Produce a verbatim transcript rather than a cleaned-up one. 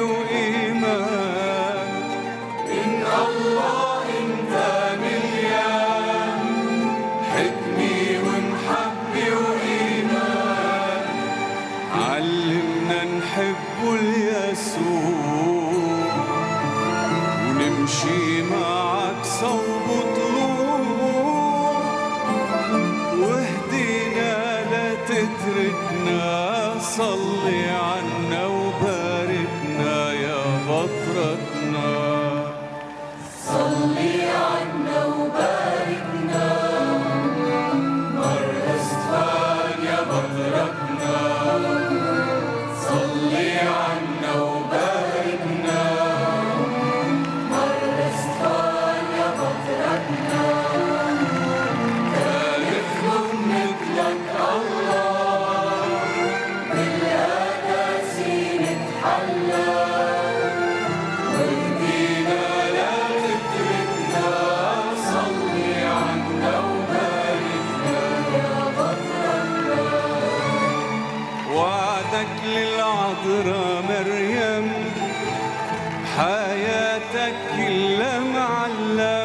وإيمان من الله انت مليان حكمة ومحبة وإيمان علمنا نحب اليسوع ونمشي معك صوب طلوع واهدينا لا تتركنا صلي عنا وباركنا يا بطركنا صلي عنا وباركنا مر استفان يا بطركنا صلي عنا وباركنا مر استفان يا بطركنا كان يخلق مثلك الله بالقداسة نتحلى واهدينا لا تتركنا صلي عنا وباركنا يا بطركنا وعدك للعذراء مريم حياتك كلها معلم